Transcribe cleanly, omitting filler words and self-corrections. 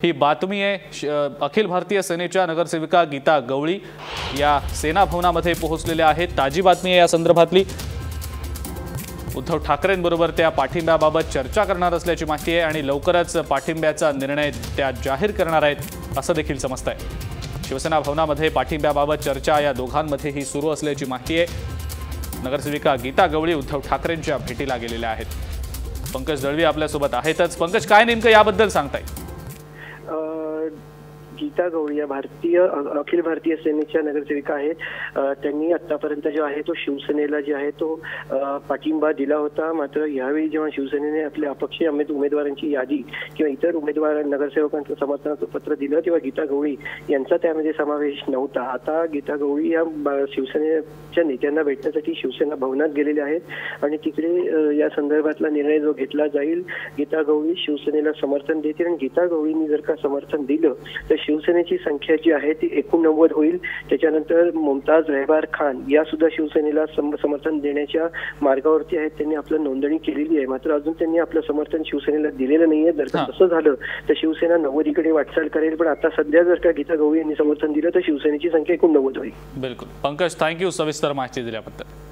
ही बातमी आहे अखिल भारतीय सेनेच्या नगरसेविका गीता गवळी या सेना भवनामध्ये पोहोचलेल्या आहेत। ताजी बातमी आहे या संदर्भातली। उद्धव ठाकरेंबरोबर त्या पाठिंब्याबाबत चर्चा करणार असल्याची माहिती आहे आणि लवकरच पाठिंब्याचा निर्णय त्या जाहीर करणार आहेत असं देखील समजतंय। शिवसेना भवनामध्ये पाठिंब्याबाबत चर्चा या दोघांमध्येही सुरू असल्याची माहिती आहे। नगरसेविका गीता गवळी उद्धव ठाकरेंच्या भेटीला गेलेल्या आहेत। पंकज दळवी आपल्यासोबत आहेतच। पंकज, काय नेमकं याबद्दल सांगताय? गीता गवळी या अखिल भारतीय सेनेच्या नगरसेविका आहेत। त्यांनी आतापर्यंत जो आहे तो शिवसेनेला जे आहे तो पाठिंबा दिला होता। मात्र यावेळी जेव्हा शिवसेनेने आपल्या अपक्षीय उमेदवारांची यादी किंवा इतर उमेदवार नगरसेवकांचं समर्थनाचं पत्र दिलं तेव्हा गीता गवळी यांचा त्यामध्ये समावेश नव्हता। आता गीता गवळी या शिवसेनेच्या नेत्यांना भेटण्यासाठी शिवसेना भवनात गेलेले आहेत आणि तिकडे या संदर्भातला निर्णय जो घेतला जाईल। गीता गवळी शिवसेनेला समर्थन देतील आणि गीता गवळींनी जर का समर्थन दिलं तर शिवसेनेची संख्या जी आहे ती 89 होईल। त्याच्यानंतर मुमताज रहबार खान या सुद्धा शिवसेनेला समर्थन देण्याच्या मार्गावरती आहेत। त्यांनी आपलं नोंदणी केलेली आहे, मात्र अजून त्यांनी आपलं समर्थन शिवसेनेला दिलेलं नाहीये। जर का तसं झालं तर शिवसेना 90कडे वाटचाल करेल, पण आता सध्या जर का गीता गवळी यांनी समर्थन दिलं तर शिवसेनेची संख्या 89 होईल। बिलकुल पंकज, थँक्यू सविस्तर माहिती दिल्याबद्दल।